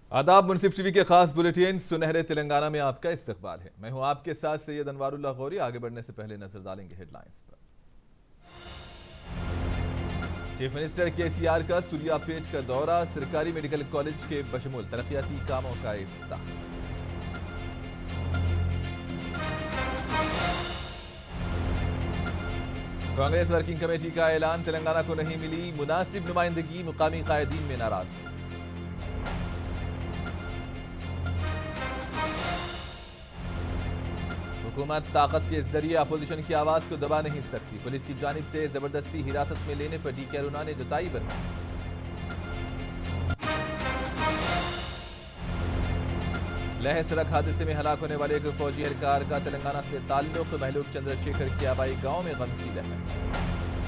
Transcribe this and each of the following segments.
आदाब। मुनसिफ टीवी के खास बुलेटिन सुनहरे तेलंगाना में आपका इस्तकबाल है। मैं हूं आपके साथ सैयद अनवारुल्लाह गौरी। आगे बढ़ने से पहले नजर डालेंगे हेडलाइंस पर। चीफ मिनिस्टर केसीआर का सूर्यापेट का दौरा, सरकारी मेडिकल कॉलेज के बशमूल तरक्याती कामों का इफ्तिताह। कांग्रेस वर्किंग कमेटी का ऐलान, तेलंगाना को नहीं मिली मुनासिब नुमाइंदगी, मुकामी कायदीन में नाराजगी। हुकूमत ताकत के जरिए अपोजिशन की आवाज को दबा नहीं सकती, पुलिस की जानिब से जबरदस्ती हिरासत में लेने पर डीके अरुणा ने जताई बरहमी। लह सड़क हादसे में हलाक होने वाले एक फौजी एहलकार का तेलंगाना से ताल्लुक, महलूक चंद्रशेखर की आबाई गांव में गम की लहर।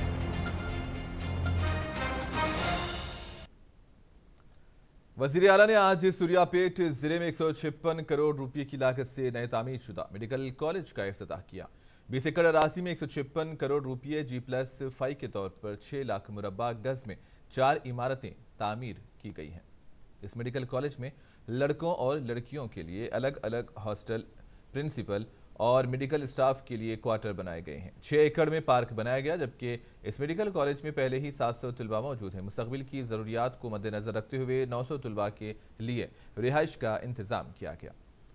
वजीर आला ने आज सूर्यापेट जिले में 156 करोड़ रुपए की लागत से नए तामीर शुदा मेडिकल कॉलेज का इफ्तिताह किया। 20 एकड़ अराजी में 156 करोड़ रुपए G+5 के तौर पर 6 लाख मुरब्बा गज में 4 इमारतें तामीर की गई हैं। इस मेडिकल कॉलेज में लड़कों और लड़कियों के लिए अलग अलग हॉस्टल, प्रिंसिपल और मेडिकल स्टाफ के लिए क्वार्टर बनाए गए हैं। 6 एकड़ में पार्क बनाया गया, जबकि इस मेडिकल कॉलेज में पहले ही 700 तलबा मौजूद हैं। मुस्तकबिल की ज़रूरियात को मद्देनजर रखते हुए 900 तलबा के लिए रिहाइश का इंतज़ाम किया गया।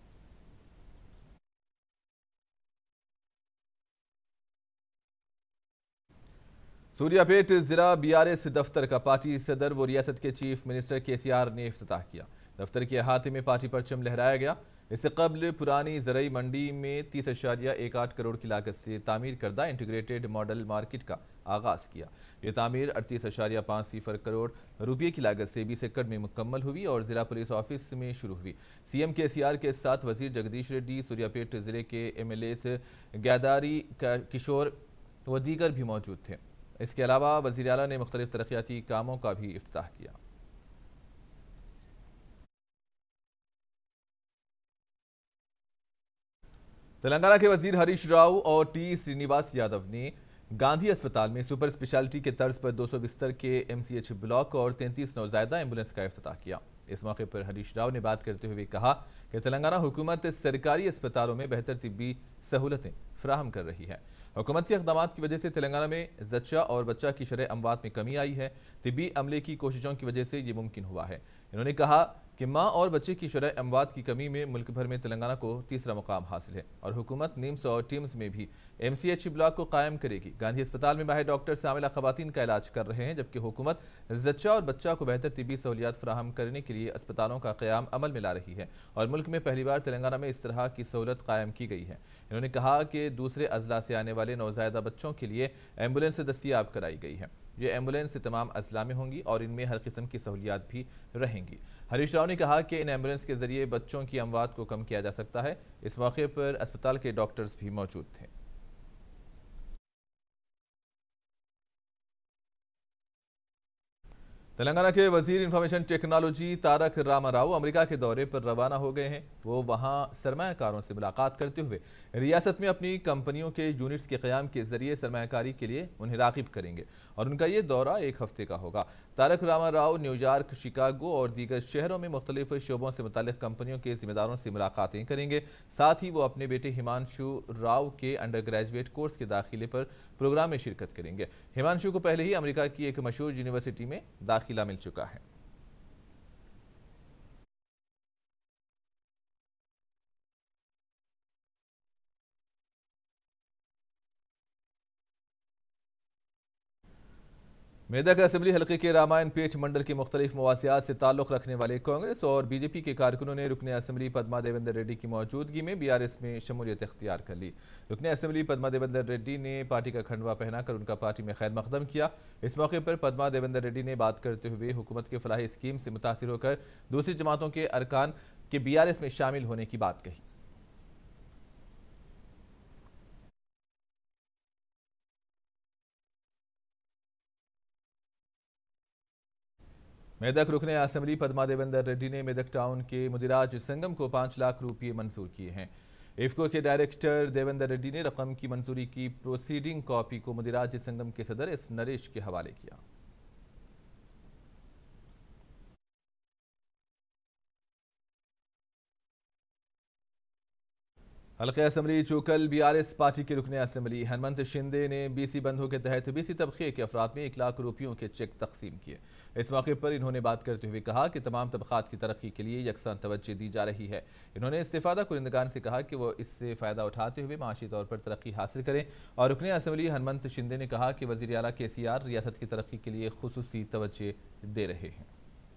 सूर्यापेट जिला BRS दफ्तर का पार्टी सदर व रियासत के चीफ मिनिस्टर केसीआर ने इफ्तिताह किया। दफ्तर के अहाते में पार्टी परचम लहराया गया। इससे कबल पुरानी ज़रई मंडी में 30.18 करोड़ की लागत से तामीर करदा इंटीग्रेटेड मॉडल मार्केट का आगाज़ किया। ये तामीर 38.50 करोड़ रुपये की लागत से 20 एकड़ में मुकम्मल हुई और जिला पुलिस ऑफिस में शुरू हुई। CM केसीआर के साथ वजीर जगदीश रेड्डी, सूर्यापेट जिले के MLAs गैदारी किशोर व दीगर भी मौजूद थे। इसके अलावा वज़ीर आला ने मुख्तलिफ तरक्याती कामों का भी इफ्तिताह किया। तेलंगाना के वजीर हरीश राव और T श्रीनिवास यादव ने गांधी अस्पताल में सुपर स्पेशलिटी के तर्ज पर 200 बिस्तर के MCH ब्लॉक और 33 नौजायदा एम्बुलेंस का इफ्तिताह किया। इस मौके पर हरीश राव ने बात करते हुए कहा कि तेलंगाना हुकूमत सरकारी अस्पतालों में बेहतर तिब्बी सहूलतें फराहम कर रही है। हुकूमत के इक़दामात की वजह से तेलंगाना में जच्चा और बच्चा की शरह अमवात में कमी आई है। तिब्बी अमले की कोशिशों की वजह से ये मुमकिन हुआ है। इन्होंने कहा कि माँ और बच्चे की शरह अमवात की कमी में मुल्क भर में तेलंगाना को तीसरा मुकाम हासिल है और हुकूमत निम्स और टीम्स में भी MCH ब्लॉक को कायम करेगी। गांधी अस्पताल में माहिर डॉक्टर शामिल खवातीन का इलाज कर रहे हैं, जबकि हुकूमत जच्चा और बच्चा को बेहतर तिब्बी सहूलियात फराहम करने के लिए अस्पतालों का क़याम अमल में ला रही है और मुल्क में पहली बार तेलंगाना में इस तरह की सहूलत कायम की गई है। इन्होंने कहा कि दूसरे अजला से आने वाले नौजायदा बच्चों के लिए एम्बुलेंस दस्तियाब कराई गई है। ये एम्बुलेंस तमाम अजला में होंगी और इनमें हर किस्म की सहूलियात भी रहेंगी। हरीश राव ने कहा कि इन एम्बुलेंस के जरिए बच्चों की अमवात को कम किया जा सकता है। इस मौके पर अस्पताल के डॉक्टर्स भी मौजूद थे। तेलंगाना के वजीर information technology Tarak Rama Rao America के दौरे पर रवाना हो गए हैं। वो वहां सरमायाकारों से मुलाकात करते हुए रियासत में अपनी कंपनियों के यूनिट्स के क़याम के जरिए सरमायाकारी के लिए उन्हें राग़िब करेंगे और उनका ये दौरा 1 हफ्ते का होगा। तारक रामाराव न्यूयॉर्क, शिकागो और दीगर शहरों में मुख्तलिफ शोबों से मुताल्लिक़ कंपनियों के जिम्मेदारों से मुलाकातें करेंगे। साथ ही वो अपने बेटे हिमांशु राव के अंडर ग्रेजुएट कोर्स के दाखिले पर प्रोग्राम में शिरकत करेंगे। हिमांशु को पहले ही अमेरिका की एक मशहूर यूनिवर्सिटी में दाखिला मिल चुका है। मेदक असेंबली हल्के के रामायण पेट मंडल के मुख्तलिफ मवासियात से ताल्लुक़ रखने वाले कांग्रेस और BJP के कारकुनों ने रुकने असेंबली पद्मा देवेंद्र रेड्डी की मौजूदगी में BRS में शमूलियत इख्तियार कर ली। रुकने असेंबली पद्मा देवेंद्र रेड्डी ने पार्टी का खंडवा पहनाकर उनका पार्टी में खैर मकदम किया। इस मौके पर पद्मा देवेंद्र रेड्डी ने बात करते हुए हुकूमत के फलाही स्कीम से मुतासिर होकर दूसरी जमातों के अरकान के BRS में शामिल होने की बात कही। मेदक रुकने असेंबली पद्मा देवेंद्र रेड्डी ने मेदक टाउन के मुदिराज संगम को 5 लाख रुपये मंजूर किए हैं। इफ्को के डायरेक्टर देवेंद्र रेड्डी ने रकम की मंजूरी की प्रोसीडिंग कॉपी को मुदिराज संगम के सदर एस नरेश के हवाले किया। हल्के असम्बली चोकल बीआरएस पार्टी के रुकने असम्बली हनुमंत शिंदे ने बीसी बंधु के तहत बीसी तबके के अफराद में 1 लाख रुपयों के चेक तकसीम किए। इस मौके पर इन्होंने बात करते हुए कहा कि तमाम तबकात की तरक्की के लिए यकसां तवज्जो दी जा रही है। इन्होंने इस्तेफादा कुरिंदगान से कहा कि वो इससे फ़ायदा उठाते हुए माशी तौर पर तरक्की हासिल करें। और रुकने असम्बली हनुमंत शिंदे ने कहा कि वज़ीर आला KCR रियासत की तरक्की के लिए खुसूसी तवज्जो दे रहे हैं।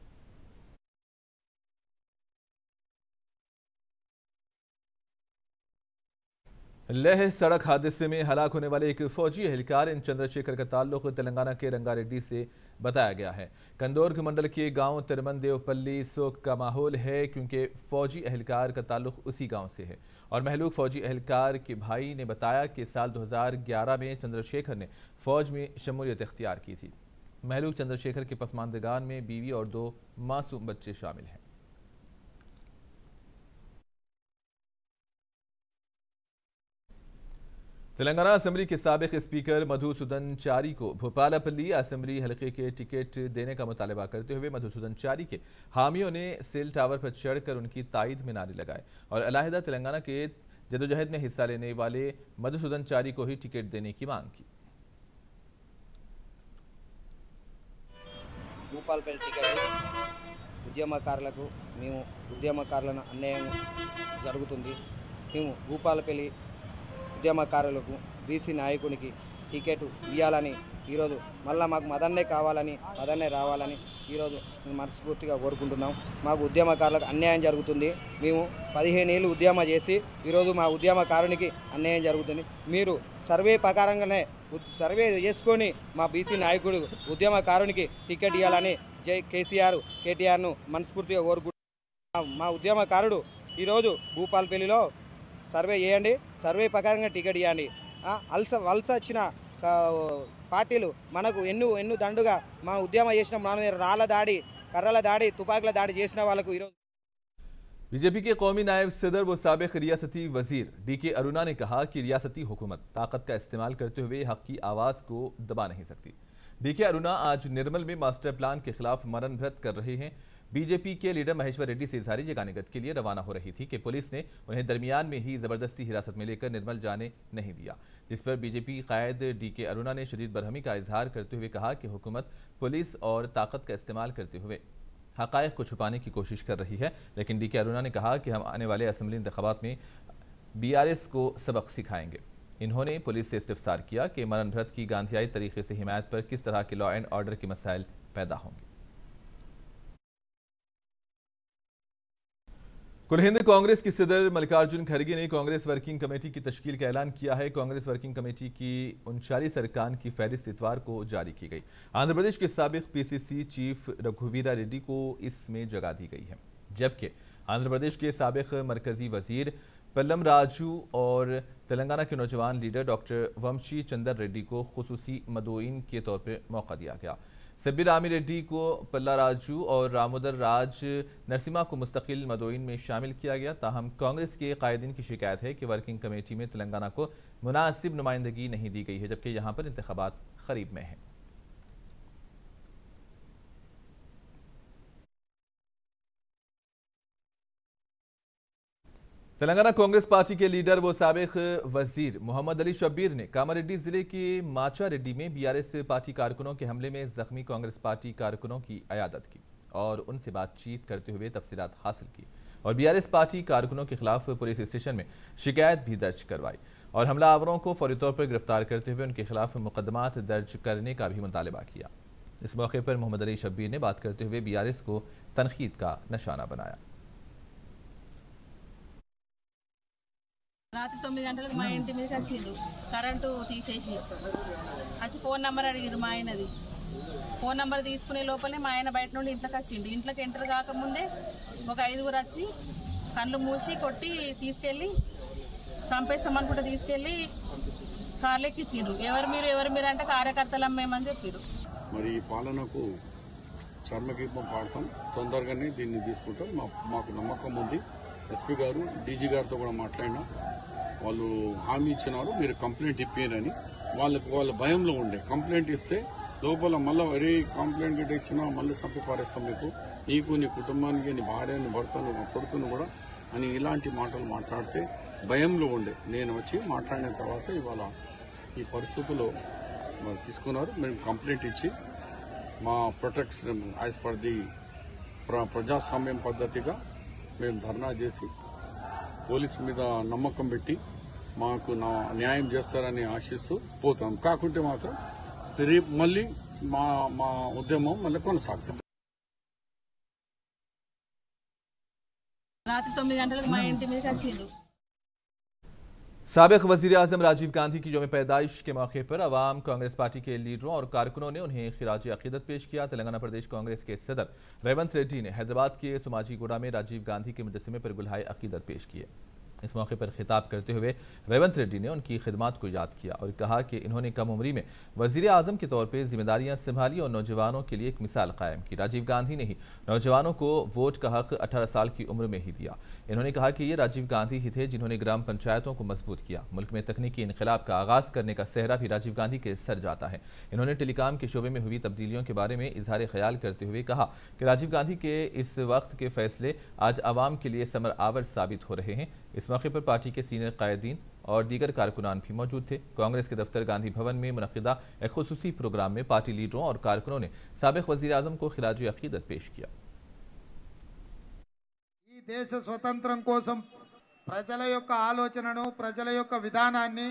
लेह सड़क हादसे में हलाक होने वाले एक फौजी एहलकार इन चंद्रशेखर का ताल्लुक तेलंगाना के रंगारेड्डी से बताया गया है। कंदोर्ग मंडल के गांव तिरमन देवपल्ली शोक का माहौल है क्योंकि फौजी एहलकार का ताल्लुक उसी गांव से है। और महलूक फौजी एहलकार के भाई ने बताया कि साल 2011 में चंद्रशेखर ने फौज में शमूलियत इख्तियार की थी। महलूक चंद्रशेखर के पसमानदगान में बीवी और 2 मासूम बच्चे शामिल हैं। तेलंगाना असेंबली के साबिक स्पीकर मधुसूदन चारी को भोपालपल्ली असेंबली हलके के टिकट देने का मुतालबा करते हुए मधुसूदन चारी के हामियों ने सेल टावर पर चढ़कर उनकी तायद में नारे लगाए और अलहदा तेलंगाना के जदोजहद में हिस्सा लेने वाले मधुसूदन चारी को ही टिकट देने की मांग की। భూపాలపల్లి టికెట్ ఉద్యమకారులకు మేము ఉద్యమకారులను అన్యాయం జరుగుతుంది। మేము భూపాలపల్లి ఉద్యమకారులకు బీసీ నాయకునికి టికెట్ ఇవ్వాలని ఈరోజు మళ్ళీ మాకు మదన్నే కావాలని మదన్నే రావాలని ఈరోజు మేము మనస్ఫూర్తిగా కోరుకుంటున్నాం। మాకు ఉద్యమకారులకు అన్యాయం జరుగుతుంది। మేము 15 ఏళ్ళు ఉద్యమం చేసి ఈరోజు మా ఉద్యమకారునికి అన్యాయం జరుగుతుంది। మీరు సర్వే ప్రకారంగానే సర్వే చేసుకొని మా బీసీ నాయకుడు ఉద్యమకారునికి టికెట్ ఇవ్వాలని జై KCR KTRను మనస్ఫూర్తిగా కోరుకుంటున్నాం। మా ఉద్యమకారుడు ఈరోజు భూపాలపల్లిలో సర్వే చేయండి, సర్వే ప్రకారంగా టికెట్ ఇవ్వండి। వలస వచ్చిన పార్టీలు మనకు ఎన్ను దండుగా మా ఉద్యమం చేసిన మన రాళ్ళ దాడి కర్రల దాడి తుపాకుల దాడి చేసిన వాళ్ళకు ఈరోజు बीजेपी के कौमी नायब सदर व साबिक रियासती वजीर DK अरुणा ने कहा कि रियासती हुकूमत ताकत का इस्तेमाल करते हुए हक की आवाज़ को दबा नहीं सकती। DK अरुणा आज निर्मल में मास्टर प्लान के खिलाफ मरण व्रत कर रहे हैं। बीजेपी के लीडर महेश्वर रेड्डी से इजहारी जगानगत के लिए रवाना हो रही थी कि पुलिस ने उन्हें दरमियान में ही जबरदस्ती हिरासत में लेकर निर्मल जाने नहीं दिया, जिस पर बीजेपी कायद DK अरुणा ने शदीद बरहमी का इजहार करते हुए कहा कि हुकूमत पुलिस और ताकत का इस्तेमाल करते हुए हक़ाइक़ को छुपाने की कोशिश कर रही है। लेकिन DK अरुणा ने कहा कि हम आने वाले असेंबली इंतखाबात में BRS को सबक सिखाएंगे। इन्होंने पुलिस से इस्तिफसार किया कि मरण व्रत की गांधीयाई तरीके से हिमायत पर किस तरह के लॉ एंड ऑर्डर के मसाइल पैदा होंगे। कुल हिंद कांग्रेस की सदर मल्लिकार्जुन खड़गे ने कांग्रेस वर्किंग कमेटी की तश्कील का ऐलान किया है। कांग्रेस वर्किंग कमेटी की 39 अरकान की फहरिस्त इतवार को जारी की गई। आंध्र प्रदेश के साबिक PCC चीफ रघुवीरा रेड्डी को इसमें जगह दी गई है, जबकि आंध्र प्रदेश के साबिक मरकजी वजीर पल्लम राजू और तेलंगाना के नौजवान लीडर डॉक्टर वंशी चंदर रेड्डी को खुसूसी मदोइन के तौर पर मौका दिया गया। सब्बीर रामी रेड्डी को पल्ला राजू और रामोदर राज नरसिम्हा को मुस्तकिल मदोइन में शामिल किया गया। ताहम कांग्रेस के कायदीन की शिकायत है कि वर्किंग कमेटी में तेलंगाना को मुनासिब नुमाइंदगी नहीं दी गई है, जबकि यहाँ पर इंतखाबात करीब में है। तेलंगाना कांग्रेस पार्टी के लीडर व साबिक वजीर मोहम्मद अली शब्बीर ने कामारेड्डी जिले के माचारेड्डी में BRS पार्टी कारकुनों के हमले में जख्मी कांग्रेस पार्टी कारकुनों की अयादत की और उनसे बातचीत करते हुए तफसीलात हासिल की और BRS पार्टी कारकुनों के खिलाफ पुलिस स्टेशन में शिकायत भी दर्ज करवाई और हमलावरों को फौरी तौर पर गिरफ्तार करते हुए उनके खिलाफ मुकदमात दर्ज करने का भी मुतालबा किया। इस मौके पर मोहम्मद अली शब्बीर ने बात करते हुए BRS को तनकीद का निशाना बनाया। రాత్రి 9 గంటలకు మా ఇంటి మీదకి వచ్చిండ్రు, కరెంటు తీసేసి వచ్చి ఫోన్ నెంబర్ అడిగారు మా ఆయనది। ఫోన్ నెంబర్ తీసుకునే లోపలే మా ఆయన బయట నుండి ఇంట్లోకి వచ్చిండు। ఇంట్లోకి ఎంటర్ కాకముందే ఒక 5గురు వచ్చి కళ్ళు మూసి కొట్టి తీసుకెళ్ళి చంపేస్తామనుకుంటే తీసుకెళ్ళి కార్లెక్కి ఇచ్చిండ్రు। ఎవరు మీరు అంటే కార్యకర్తలం మేమని చెప్పారు। మరి ఈ పాలనకు చర్మగీతం పాడతాం, తొందరగానే దీన్ని తీసుకుంటాం, మాకు నమ్మకం ఉంది। SP గారు DG గారితో కూడా మాట్లాడినా వాళ్ళు హామీ ఇచ్చినారు, మీరు కంప్లైంట్ ఇప్పారని। వాళ్ళ భయంలో ఉండే కంప్లైంట్ ఇస్తే లోపల మళ్ళీ వరే కంప్లైంట్ గిట్ట ఇచ్చినా మళ్ళీ చంపి పారేస్తాం నీకు నీ కుటుంబానికి నీ భార్యని భర్తను కొడుకును కూడా అని ఇలాంటి మాటలు మాట్లాడితే భయంలో ఉండే. నేను వచ్చి మాట్లాడిన తర్వాత ఇవాళ ఈ పరిస్థితుల్లో మరి తీసుకున్నారు. మేము కంప్లైంట్ ఇచ్చి మా ప్రొటెక్షన్ యాజ్ పర్ ది ప్రజాస్వామ్యం పద్ధతిగా మేము ధర్నా చేసి పోలీసు మీద నమ్మకం పెట్టి మాకు న్యాయం చేస్తారని ఆశిస్తూ పోతాం. కాకుంటే మాత్రం రేపు మళ్ళీ మా ఉద్యమం మళ్ళీ కొనసాగుతుంది. రాత్రి 9 గంటలకు మా ఇంటి మీదకి వచ్చిండ్రు. साबिक वजीर आजम राजीव गांधी की यौम पैदाइश के मौके पर अवाम कांग्रेस पार्टी के लीडरों और कारकुनों ने उन्हें खिराज अकीदत पेश किया। तेलंगाना प्रदेश कांग्रेस के सदर रेवंत रेड्डी ने हैदराबाद के सोमाजीगुड़ा में राजीव गांधी के मुजस्समे पर गुलहाए अकीदत पेश किए। इस मौके पर खिताब करते हुए रेवंत रेड्डी ने उनकी खिदमत को याद किया और कहा कि इन्होंने कम उम्री में वजीर आजम के तौर पर जिम्मेदारियां संभाली और नौजवानों के लिए एक मिसाल कायम की। राजीव गांधी ने ही नौजवानों को वोट का हक 18 साल की उम्र में ही दिया। इन्होंने कहा कि ये राजीव गांधी ही थे जिन्होंने ग्राम पंचायतों को मजबूत किया। मुल्क में तकनीकी इनकलाब का आगाज करने का सेहरा भी राजीव गांधी के सर जाता है। इन्होंने टेलीकॉम के शोबे में हुई तब्दीलियों के बारे में इजहार ख्याल करते हुए कहा कि राजीव गांधी के इस वक्त के फैसले आज आवाम के लिए समर आवर साबित हो रहे हैं। इस मौके पर पार्टी के सीनियर कायदीन और दीगर कारकुनान भी मौजूद थे। कांग्रेस के दफ्तर गांधी भवन में मुनक्किदा एक खुसूसी प्रोग्राम में पार्टी लीडरों और कारकुनों ने साबिक वजीर आजम को खिराज अकीदत पेश किया। దేశ స్వతంత్రం కోసం ప్రజల యొక్క ఆలోచనను, ప్రజల యొక్క విధానాన్ని,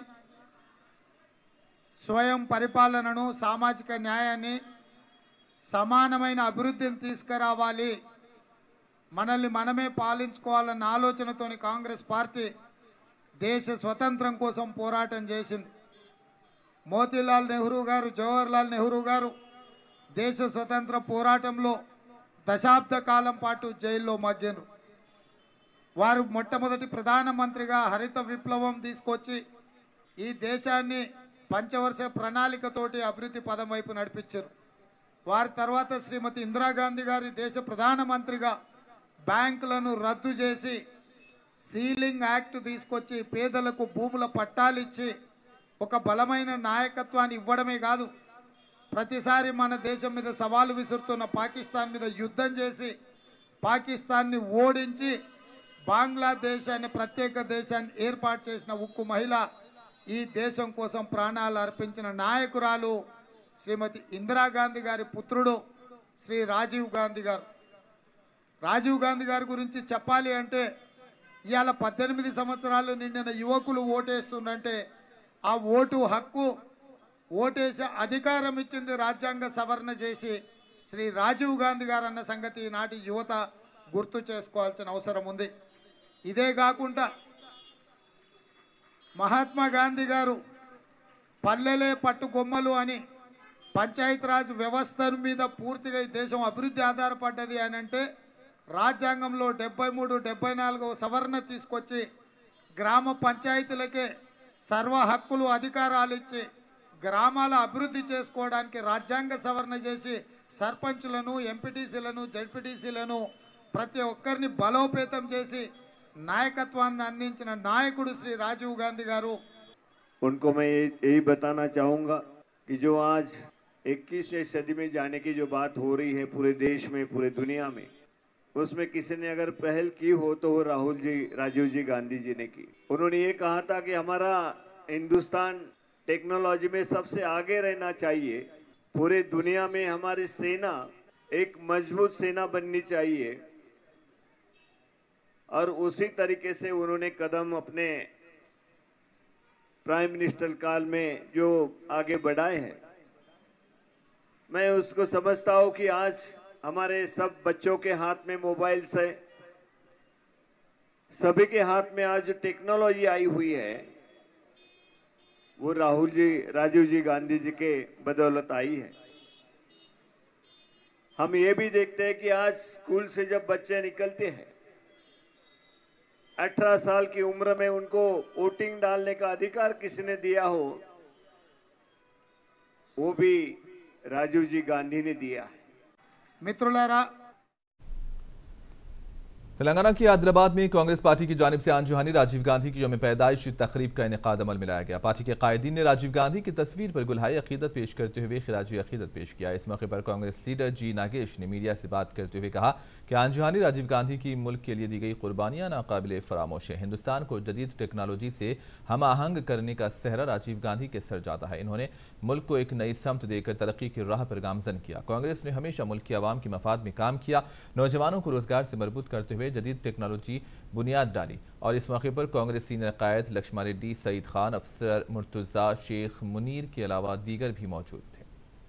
స్వయం పరిపాలనను, సామాజిక న్యాయాన్ని, సమానమైన అభివృద్ధిని తీసుకురావాలి, మనల్ని మనమే పాలించుకోవాలన్న ఆలోచనతోని కాంగ్రెస్ పార్టీ దేశ స్వతంత్రం కోసం పోరాటం చేసింది. మోతీలాల్ నెహ్రూ గారు, జవహర్లాల్ నెహ్రూ గారు దేశ స్వతంత్ర పోరాటంలో దశాబ్ద కాలం పాటు జైల్లో మగ్గినారు. వారు మొట్టమొదటి ప్రధానమంత్రిగా హరిత విప్లవం తీసుకొచ్చి ఈ దేశాన్ని పంచవర్ష ప్రణాళికతోటి అభివృద్ధి పదం వైపు నడిపించారు. వారి తర్వాత శ్రీమతి ఇందిరాగాంధీ గారి దేశ ప్రధానమంత్రిగా బ్యాంకులను రద్దు చేసి సీలింగ్ యాక్ట్ తీసుకొచ్చి పేదలకు భూముల పట్టాలిచ్చి ఒక బలమైన నాయకత్వాన్ని ఇవ్వడమే కాదు, ప్రతిసారి మన దేశం మీద సవాలు విసురుతున్న పాకిస్తాన్ మీద యుద్ధం చేసి పాకిస్తాన్ని ఓడించి బంగ్లాదేశ్ అనే ప్రత్యేక దేశాన్ని ఏర్పాటు చేసిన ఉక్కు మహిళ, ఈ దేశం కోసం ప్రాణాలు అర్పించిన నాయకురాలు శ్రీమతి ఇందిరాగాంధీ గారి పుత్రుడు శ్రీ రాజీవ్ గాంధీ గారు. రాజీవ్ గాంధీ గారి గురించి చెప్పాలి అంటే ఇవాళ 18 సంవత్సరాలు నిండిన యువకులు ఓటేస్తుందంటే ఆ ఓటు హక్కు, ఓటేసే అధికారం ఇచ్చింది రాజ్యాంగ సవరణ చేసి శ్రీ రాజీవ్ గాంధీ గారు అన్న సంగతి నాటి యువత గుర్తు చేసుకోవాల్సిన అవసరం ఉంది. ఇదే కాకుండా మహాత్మా గాంధీ గారు పల్లెలే పట్టుకొమ్మలు అని పంచాయతీరాజ్ వ్యవస్థ మీద పూర్తిగా ఈ దేశం అభివృద్ధి ఆధారపడ్డది అని అంటే రాజ్యాంగంలో 73, 74 సవరణ తీసుకొచ్చి గ్రామ పంచాయతీలకే సర్వ హక్కులు, అధికారాలు ఇచ్చి గ్రామాల అభివృద్ధి చేసుకోవడానికి రాజ్యాంగ సవరణ చేసి సర్పంచులను, ఎంపీటీసీలను, జడ్పీటీసీలను ప్రతి ఒక్కరిని బలోపేతం చేసి నాయకత్వాన్ని అందించిన నాయకుడు శ్రీ రాజీవ్ గాంధీ గారు. उनको मैं यही बताना चाहूँगा कि जो आज 21वीं सदी में जाने की जो बात हो रही है पूरे देश में, पूरे दुनिया में, उसमें किसी ने अगर पहल की हो तो वो राजीव जी गांधी जी ने की। उन्होंने ये कहा था कि हमारा हिंदुस्तान टेक्नोलॉजी में सबसे आगे रहना चाहिए, पूरे दुनिया में हमारी सेना एक मजबूत सेना बननी चाहिए। और उसी तरीके से उन्होंने कदम अपने प्राइम मिनिस्टर काल में जो आगे बढ़ाए हैं, मैं उसको समझता हूं कि आज हमारे सब बच्चों के हाथ में मोबाइल से, सभी के हाथ में आज जो टेक्नोलॉजी आई हुई है वो राजीव जी गांधी जी के बदौलत आई है। हम ये भी देखते हैं कि आज स्कूल से जब बच्चे निकलते हैं 18 साल की उम्र में उनको वोटिंग डालने का अधिकार किसी ने दिया हो, वो भी राजीव जी गांधी ने दिया है। మిత్రులారా, तेलंगाना के आदिलाबाद में कांग्रेस पार्टी की जानिब से आन-जुहानी राजीव गांधी की यौम पैदाइश तकरीब का इनेकाद अमल में लाया गया। पार्टी के कायदीन ने राजीव गांधी की तस्वीर पर गुलहाए अकीदत पेश करते हुए खिराज अकीदत पेश किया। इस मौके पर कांग्रेस लीडर जी नागेश ने मीडिया से बात करते हुए कहा कि आंजहानी राजीव गांधी की मुल्क के लिए दी गई कुर्बानियां नाकाबिले फरामोश है। हिंदुस्तान को जदीद टेक्नोलॉजी से हम आहंग करने का सहरा राजीव गांधी के सर जाता है। इन्होंने मुल्क को एक नई समत देकर तरक्की की राह पर गामजन किया। कांग्रेस ने हमेशा मुल्क की आवाम की मफाद में काम किया, नौजवानों को रोजगार से मरबूत करते हुए जदीद टेक्नोलॉजी बुनियाद डाली। और इस मौके पर कांग्रेस सीनियर कायद लक्ष्मण रेड्डी, सईद खान, अफसर मुर्तजा, शेख मुनीर के अलावा दीगर भी मौजूद थे।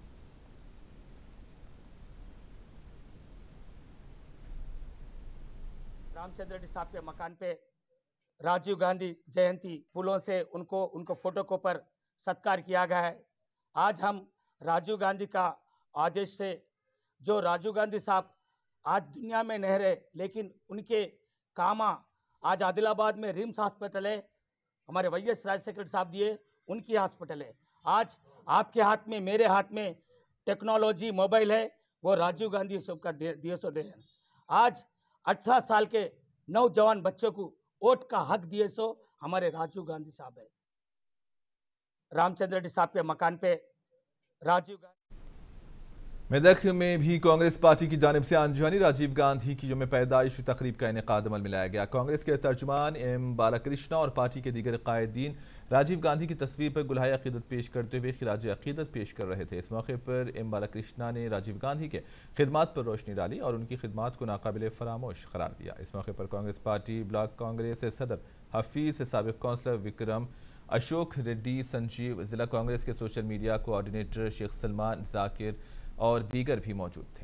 रामचंद्र रेड्डी साहब के मकान पे राजीव गांधी जयंती फूलों से उनको फोटो को पर सत्कार किया गया है। आज हम राजीव गांधी का आदेश से, जो राजीव गांधी साहब आज दुनिया में नहीं रहे, लेकिन उनके कामा आज आदिलाबाद में रिम्स हॉस्पिटल है, हमारे वाईएस राजशेखर साहब दिए, उनकी हॉस्पिटल है। आज आपके हाथ में, मेरे हाथ में टेक्नोलॉजी मोबाइल है, वो राजीव गांधी साहब का दिए सो दे। आज 18 साल के नौजवान बच्चों को वोट का हक दिए सो हमारे राजीव गांधी साहब है। रामचंद्र रेड्डी साहब के मकान पे राजीव गांधी। मेदक में भी कांग्रेस पार्टी की जानिब से आंजहानी राजीव गांधी की यौम पैदाइश तकरीब का इनेकाद अमल में लाया गया। कांग्रेस के तर्जुमान एम बालाकृष्णा और पार्टी के दीगर कायदीन राजीव गांधी की तस्वीर पर गुलहाए अकीदत पेश करते हुए खिराज अकीदत पेश कर रहे थे। इस मौके पर एम बालाकृष्णा ने राजीव गांधी के खिदमात पर रोशनी डाली और उनकी खिदमात को नाकाबिले फरामोश करार दिया। इस मौके पर कांग्रेस पार्टी ब्लॉक कांग्रेस सदर हफीज, साबिक कौंसलर विक्रम, अशोक रेड्डी, संजीव, जिला कांग्रेस के social media coordinator Sheikh Salman, Zakir और दीगर भी मौजूद थे।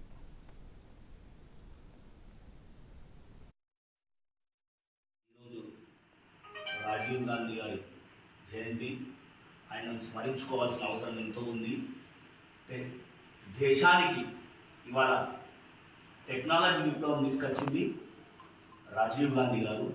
రాజీవ్ గాంధీ గారి జయంతి ఆయనను స్మరించుకోవాల్సిన అవసరం ఎంతో ఉంది. దేశానికి ఇవాళ టెక్నాలజీ విప్లవం తీసుకొచ్చింది రాజీవ్ గాంధీ గారు.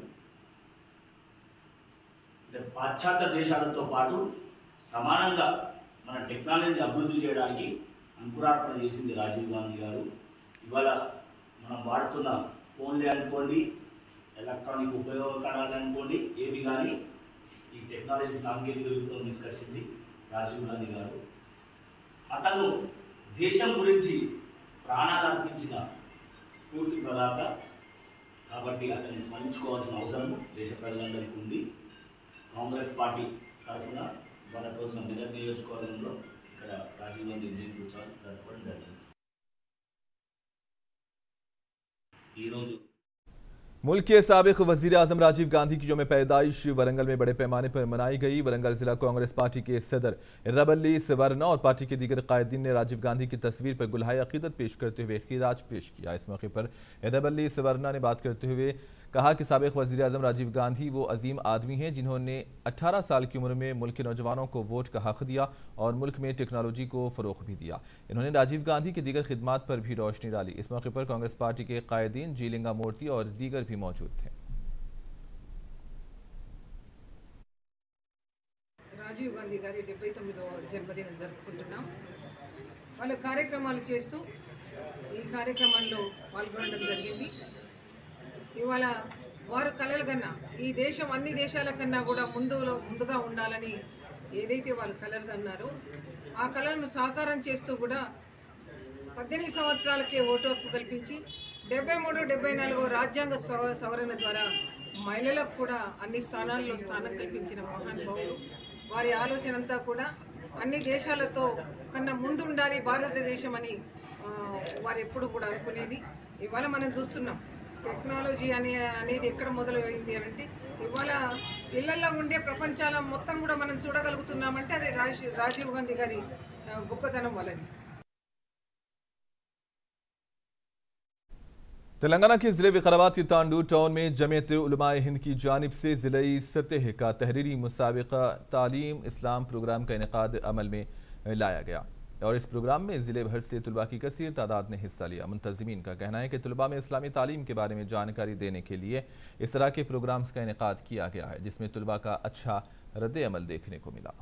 పాశ్చాత్య దేశాలతో పాటు సమానంగా మన టెక్నాలజీని అభివృద్ధి చేయడానికి అంకురార్పణ చేసింది రాజీవ్ గాంధీ గారు. ఇవాళ మనం వాడుతున్న ఫోన్లే అనుకోండి, ఎలక్ట్రానిక్ ఉపయోగకరాలు అనుకోండి, ఏవి కానీ ఈ టెక్నాలజీ సాంకేతిక విప్లవం తీసుకొచ్చింది రాజీవ్ గాంధీ గారు. అతను దేశం గురించి ప్రాణాలు అర్పించిన స్ఫూర్తి ప్రదాత కాబట్టి అతన్ని స్మరించుకోవాల్సిన అవసరం దేశ ప్రజలందరికీ ఉంది. కాంగ్రెస్ పార్టీ తరఫున వాళ్ళ రోజున మెదక్ నియోజకవర్గంలో ఇక్కడ రాజీవ్ గాంధీ జయంతి ఉత్సవాలు జరుపుకోవడం జరిగింది. ఈరోజు मुल्क के साबिक वजीर आजम राजीव गांधी की यौम पैदाइश वरंगल में बड़े पैमाने पर मनाई गई। वरंगल जिला कांग्रेस पार्टी के सदर रबल्ली सवरना और पार्टी के दीगर कायदीन ने राजीव गांधी की तस्वीर पर गुलहाए अकीदत पेश करते हुए खिराज पेश किया। इस मौके पर रबल्ली सवरना ने बात करते हुए कहा कि साबिक वजीर आजम राजीव गांधी वो अजीम आदमी हैं जिन्होंने 18 साल की उम्र में मुल्क के नौजवानों को वोट का हक दिया और मुल्क में टेक्नोलॉजी को फ़रोग़ भी दिया। इन्होंने राजीव गांधी की दीगर खिदमात पर भी रोशनी डाली। इस मौके पर कांग्रेस पार्टी के कायदीन जीलिंगा मूर्ति और दीगर भी मौजूद थे। రాజీవ్ గాంధీ గారి 79వ జన్మదినం జరుపుకుంటున్నాం. వాళ్ళ కార్యక్రమాలు చేస్తూ ఈ కార్యక్రమంలో పాల్గొనడం జరిగింది. ఇవాళ వారు కలలు కన్నా ఈ దేశం అన్ని దేశాల కన్నా కూడా ముందుగా ఉండాలని ఏదైతే వారు కలలు కన్నారో ఆ కలలను సాకారం చేస్తూ కూడా 18 సంవత్సరాలకే ఓటు హక్కు కల్పించి 73-74 రాజ్యాంగ సవరణ ద్వారా మహిళలకు కూడా అన్ని స్థానాల్లో స్థానం కల్పించిన మహానుభావులు. వారి ఆలోచన అంతా కూడా అన్ని దేశాలతో కన్నా ముందు ఉండాలి భారతదేశం అని వారు ఎప్పుడు కూడా అనుకునేది. ఇవాళ మనం చూస్తున్నాం టెక్నాలజీ అనేది ఎక్కడ మొదలైంది అంటే ఇవాళ ఇళ్లలో ఉండే ప్రపంచాల మొత్తం కూడా మనం చూడగలుగుతున్నామంటే అది రాజీవ్ గాంధీ గారి గొప్పతనం వల్లది. तेलंगाना के जिले विकाराबाद के तांडू टाउन में जमीयत उलमाए हिंद की जानिब से जिले सतह का तहरीरी मुसाबिका तालीम इस्लाम प्रोग्राम का इनेकाद अमल में लाया गया और इस प्रोग्राम में जिले भर से तलबा की कसीर तादाद ने हिस्सा लिया। मुंतजिमीन का कहना है कि तलबा में इस्लामी तालीम के बारे में जानकारी देने के लिए इस तरह के प्रोग्राम्स का इनेकाद किया गया है, जिसमें तलबा का अच्छा रद्द अमल देखने को मिला।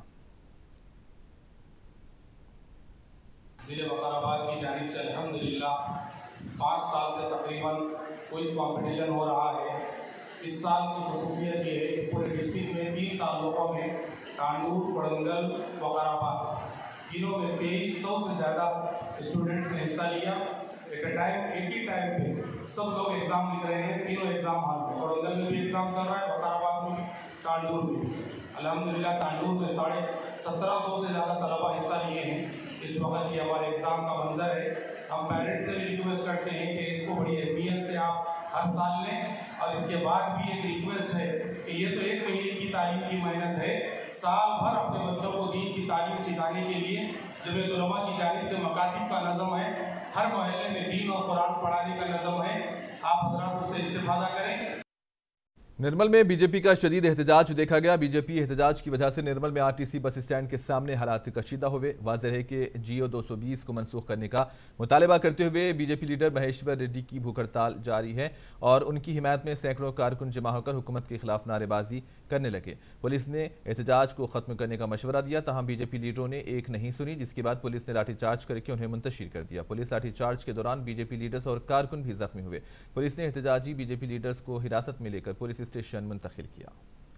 जिले वकाराबाद की जानिब से अल्हम्दुलिल्लाह 5 साल से तकरीबन क्विज कंपटीशन हो रहा है। इस साल की खसूसियत ये है कि पूरे डिस्ट्रिक्ट में 3 तालुकों में तांडू, वरंगल, वकाराबाद तीनों में 2300 से ज़्यादा स्टूडेंट्स ने हिस्सा लिया। एट अ टाइम, एक ही टाइम पे सब लोग एग्जाम लिख रहे हैं, तीनों एग्जाम हॉल में। और अंदर में भी एग्जाम चल रहा है, बकाराबाद में भी, तांडूर में भी। अल्हम्दुलिल्लाह तांडूर में 1750 से ज़्यादा तलबा हिस्सा लिए हैं। इस वक्त ये हमारे एग्ज़ाम का मंजर है। हम पेरेंट्स से रिक्वेस्ट करते हैं कि इसको बड़ी अहमियत से आप हर साल लें। और इसके बाद भी एक रिक्वेस्ट है कि ये तो 1 महीने की तालीम की मेहनत है, साल भर अपने बच्चों को दीन की तालीम सिखाने के लिए जमीयत उलमा की जानिब से मकातिब का नज़म है, हर मोहल्ले में दीन और कुरान पढ़ाने का नज़म है। आप हज़रात उससे इस्तेफादा करें। निर्मल में बीजेपी का शदीद एहतजाज देखा गया। बीजेपी एहतजाज की वजह से निर्मल में आरटीसी बस स्टैंड के सामने हालात कशीदा हुए। वाज़ेह है कि जीओ 220 को मनसूख करने का मुतालबा करते हुए बीजेपी लीडर महेश्वर रेड्डी की भूख हड़ताल जारी है और उनकी हिमायत में सैकड़ों कारकुन जमा होकर हुकूमत के खिलाफ नारेबाजी करने लगे। पुलिस ने एहतजाज को खत्म करने का मशवरा दिया, तहम बीजेपी लीडरों ने एक नहीं सुनी, जिसके बाद पुलिस ने लाठीचार्ज करके उन्हें मुंतशिर कर दिया। पुलिस लाठीचार्ज के दौरान बीजेपी लीडर्स और कारकुन भी जख्मी हुए। पुलिस ने एहतजाजी बीजेपी लीडर्स को हिरासत में लेकर पुलिस स्टेशन मुंतकिल किया।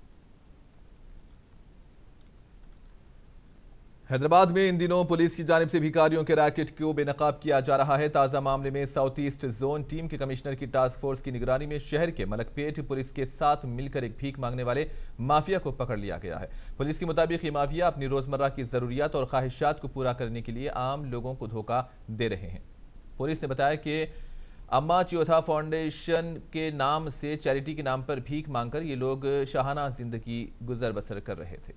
हैदराबाद में इन दिनों पुलिस की जानिब से भिखारियों के रैकेट को बेनकाब किया जा रहा है। ताज़ा मामले में साउथ ईस्ट जोन टीम के कमिश्नर की टास्क फोर्स की निगरानी में शहर के मलकपेट पुलिस के साथ मिलकर एक भीख मांगने वाले माफिया को पकड़ लिया गया है। पुलिस के मुताबिक ये माफिया अपनी रोजमर्रा की जरूरियात और ख्वाहिशात को पूरा करने के लिए आम लोगों को धोखा दे रहे हैं। पुलिस ने बताया कि अम्मा च्योथा फाउंडेशन के नाम से चैरिटी के नाम पर भीख मांगकर ये लोग शाहाना जिंदगी गुजर बसर कर रहे थे।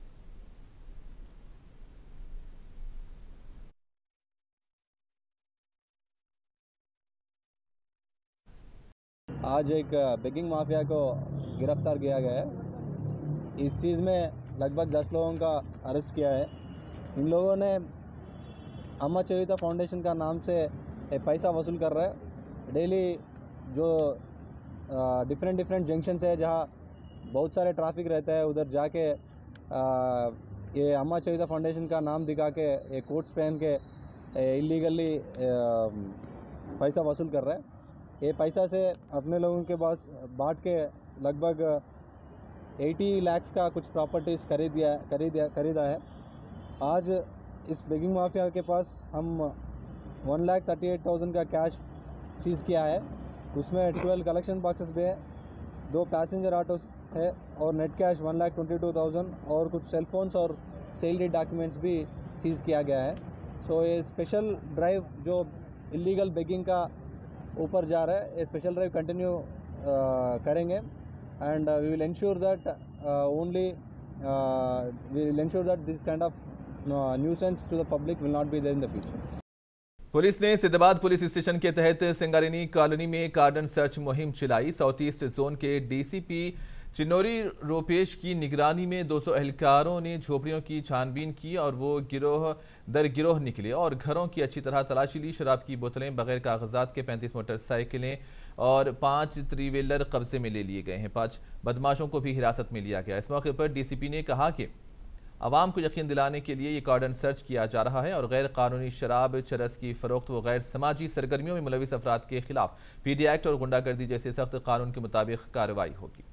आज एक बेगिंग माफिया को गिरफ्तार किया गया है। इस चीज़ में लगभग 10 लोगों का अरेस्ट किया है। इन लोगों ने अम्मा चविता फाउंडेशन का नाम से पैसा वसूल कर रहा है। डेली जो डिफरेंट जंक्शंस है जहाँ बहुत सारे ट्रैफिक रहता है, उधर जाके ये अम्मा चविता फाउंडेशन का नाम दिखा के ये कोट्स पहन के इलीगली पैसा वसूल कर रहा है। ये पैसा से अपने लोगों के पास बांट के लगभग 80 लाख का कुछ प्रॉपर्टीज़ खरीदा है। आज इस बेगिंग माफिया के पास हम 1,38,000 का कैश सीज़ किया है। उसमें 12 कलेक्शन बॉक्सेस भी है, 2 पैसेंजर ऑटोस है और नेट कैश 1,22,000 और कुछ सेलफोन्स और सेल डॉक्यूमेंट्स भी सीज़ किया गया है। सो ये स्पेशल ड्राइव जो इलीगल बेगिंग का ऊपर जा रहा है, ये स्पेशल ड्राइव कंटिन्यू करेंगे and we will ensure that this kind of nuisance to the public will not be there in the future. Police ने सिद्धाबाद पुलिस स्टेशन के तहत सिंगारेनी कॉलोनी में कार्डन सर्च मुहिम चलाई। साउथ ईस्ट जोन के डीसीपी चिन्नोरी रूपेश की निगरानी में 200 एहलकारों ने झोपड़ियों की छानबीन की और वो गिरोह दर गिरोह निकले और घरों की अच्छी तरह तलाशी ली। शराब की बोतलें, बगैर कागजात के 35 मोटरसाइकिलें और 5 3 व्हीलर कब्जे में ले लिए गए हैं। 5 बदमाशों को भी हिरासत में लिया गया। इस मौके पर डीसीपी ने कहा कि आवाम को यकीन दिलाने के लिए ये कार्डन सर्च किया जा रहा है और गैर कानूनी शराब, चरस की फरोख्त व गैर समाजी सरगर्मियों में मुलविस अफराद के खिलाफ पीडी एक्ट और गुंडागर्दी जैसे सख्त कानून के मुताबिक कार्रवाई होगी।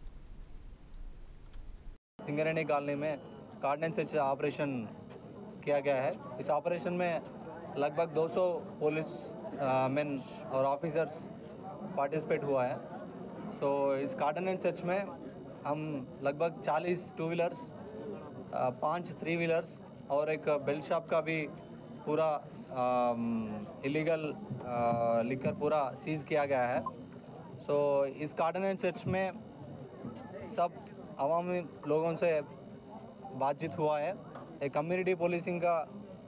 सिंगारेनी कॉलोनी में कार्डन सर्च ऑपरेशन किया गया है। इस ऑपरेशन में लगभग 200 पुलिस मैन और ऑफिसर्स पार्टिसिपेट हुआ है। सो इस कार्डन सर्च में हम लगभग 40 2 व्हीलर्स, 5 3 व्हीलर्स और एक बेल्ट शॉप का भी पूरा इलीगल लिकर पूरा सीज किया गया है। सो इस कार्डन सर्च में सब अवामी लोगों से बातचीत हुआ है। एक कम्युनिटी पुलिसिंग का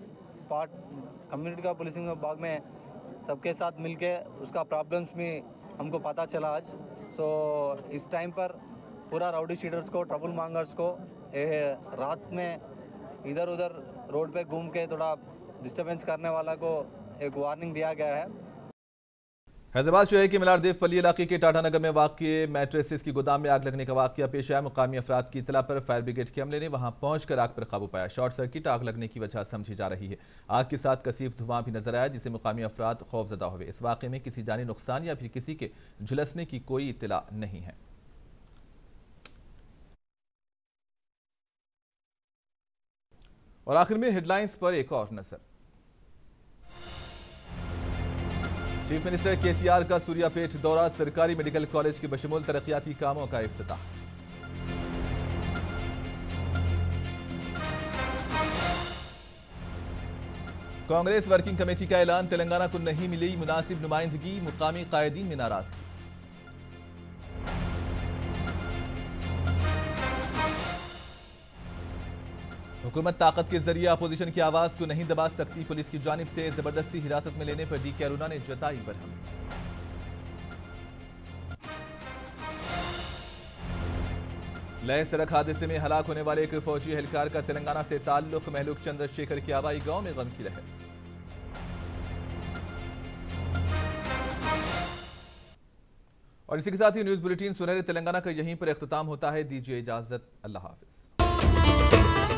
भाग में सबके साथ मिलके उसका प्रॉब्लम्स भी हमको पता चला आज। सो इस टाइम पर पूरा राउडी शीटर्स को, ट्रबल मांगर्स को रात में इधर उधर रोड पे घूम के थोड़ा डिस्टर्बेंस करने वाला को एक वार्निंग दिया गया है। हैदराबाद शहर के मलारदेवपल्ली इलाके के टाटानगर में वाक़ मैट्रेसेस की गोदाम में आग लगने का वाक़या पेश आया। मुकामी अफराद की इतला पर फायर ब्रिगेड के अमले ने वहां पहुंचकर आग पर काबू पाया। शॉर्ट सर्किट आग लगने की वजह समझी जा रही है। आग के साथ कसीफ धुआं भी नजर आया, जिससे मुकामी अफराद खौफजदा हुए। इस वाक़े में किसी जानी नुकसान या फिर किसी के झुलसने की कोई इतला नहीं है। और आखिर में हेडलाइंस पर एक और नजर। चीफ मिनिस्टर केसीआर का सूर्यापेट दौरा, सरकारी मेडिकल कॉलेज के बशमूल तरक्याती कामों का इफ्तिताह। कांग्रेस वर्किंग कमेटी का ऐलान, तेलंगाना को नहीं मिली मुनासिब नुमाइंदगी, मुकामी कायदीन में नाराजगी। हुकूमत ताकत के जरिए अपोजिशन की आवाज को नहीं दबा सकती, पुलिस की जानिब से जबरदस्ती हिरासत में लेने पर डीके अरुणा ने जताई बरहमी। लय सड़क हादसे में हलाक होने वाले एक फौजी एहलकार का तेलंगाना से ताल्लुक, महलूक चंद्रशेखर की आबाई गांव में गम की लहर। और इसी के साथ ही न्यूज बुलेटिन सुनहरे तेलंगाना का यहीं पर इख्तिताम होता है। दीजिए इजाजत, अल्लाह हाफिज।